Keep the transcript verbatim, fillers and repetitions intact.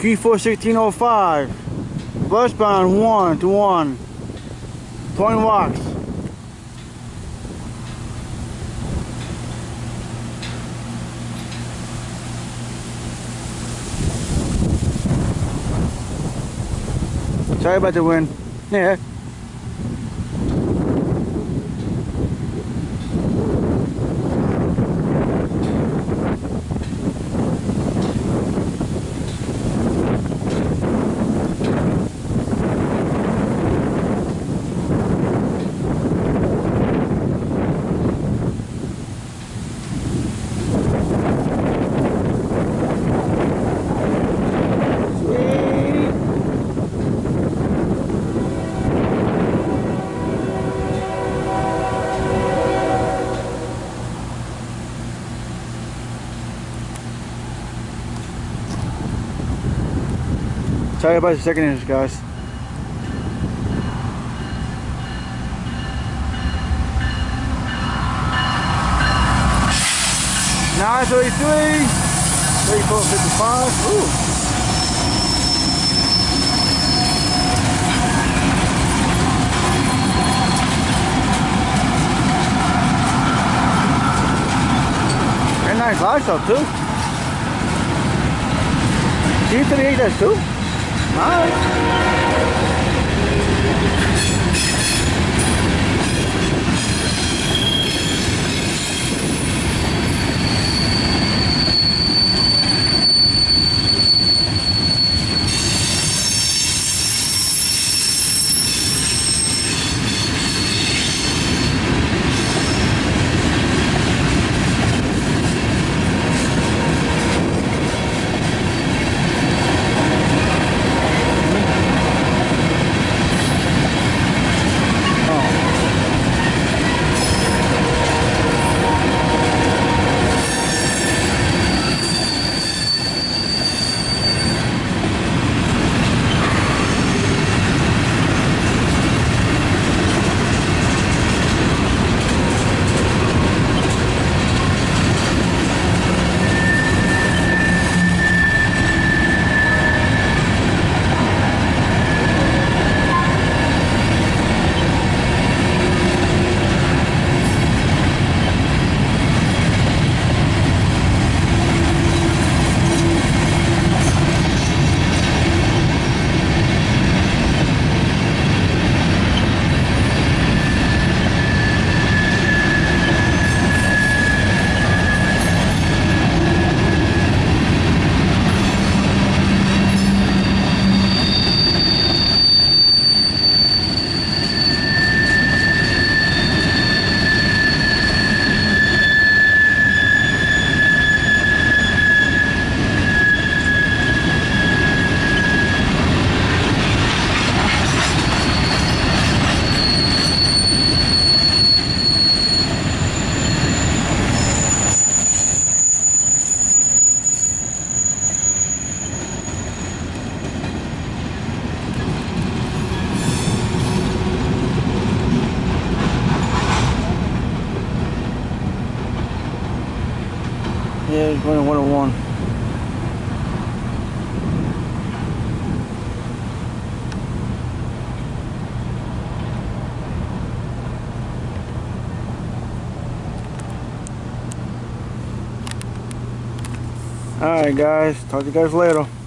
Q four sixteen oh five. Westbound one to one. twenty watts. Sorry about the wind. Yeah. Sorry about the second inch, guys. nine thirty-three, thirty-four fifty-five. Ooh. Very nice lights up too. G P thirty-eight dash two. Nice. Yeah, it's going to one oh one. Alright guys, talk to you guys later.